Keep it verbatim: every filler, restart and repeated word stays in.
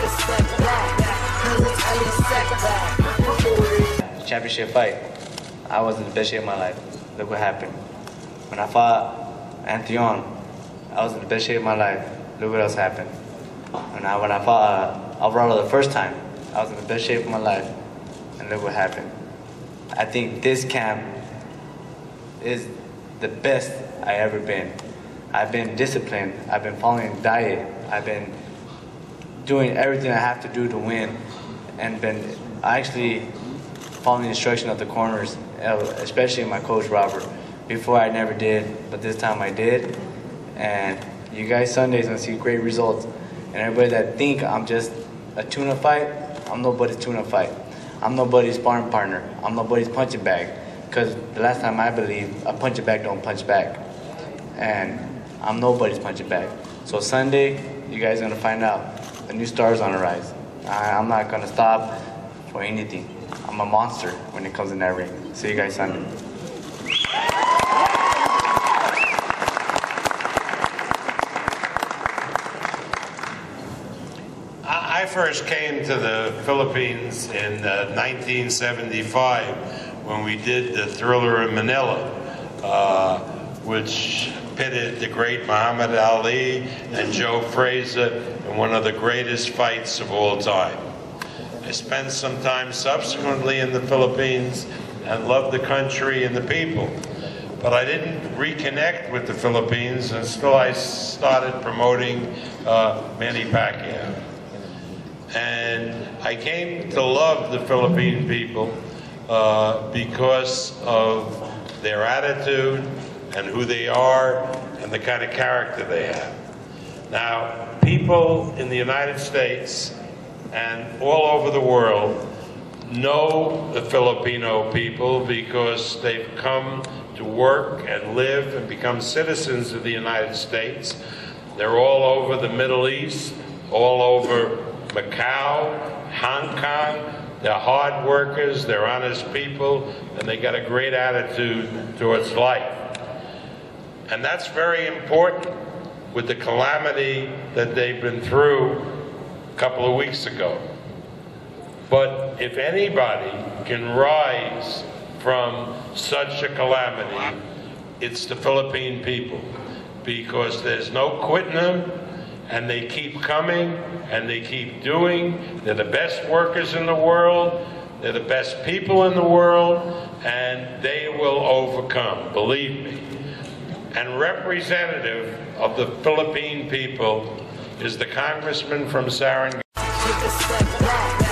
Championship fight, I was in the best shape of my life. Look what happened. When I fought Anthony, I was in the best shape of my life. Look what else happened. When I, when I fought uh, Alvarado the first time, I was in the best shape of my life. And look what happened. I think this camp is the best I ever been. I've been disciplined. I've been following a diet. I've been doing everything I have to do to win, and been actually following the instruction of the corners, especially my coach Robert. Before I never did, but this time I did. And you guys Sunday's gonna see great results. And everybody that think I'm just a tune-up fight, I'm nobody's tune-up fight. I'm nobody's sparring partner. I'm nobody's punching bag. Because the last time I believe, a punching bag don't punch back. And I'm nobody's punching bag. So Sunday, you guys are gonna find out. The new star's on the rise. I, I'm not gonna stop for anything. I'm a monster when it comes in that ring. See you guys Sunday. I first came to the Philippines in uh, nineteen seventy-five when we did the Thriller in Manila, uh, which pitted the great Muhammad Ali and Joe Frazier in one of the greatest fights of all time. I spent some time subsequently in the Philippines and loved the country and the people. But I didn't reconnect with the Philippines until I started promoting uh, Manny Pacquiao. And I came to love the Philippine people uh, because of their attitude and who they are and the kind of character they have. Now, people in the United States and all over the world know the Filipino people because they've come to work and live and become citizens of the United States. They're all over the Middle East, all over Macau, Hong Kong. They're hard workers, they're honest people, and they got a great attitude towards life. And that's very important with the calamity that they've been through a couple of weeks ago. But if anybody can rise from such a calamity, it's the Philippine people, because there's no quitting them, and they keep coming, and they keep doing. They're the best workers in the world, they're the best people in the world, and they will overcome, believe me. And representative of the Philippine people is the congressman from Sarangani.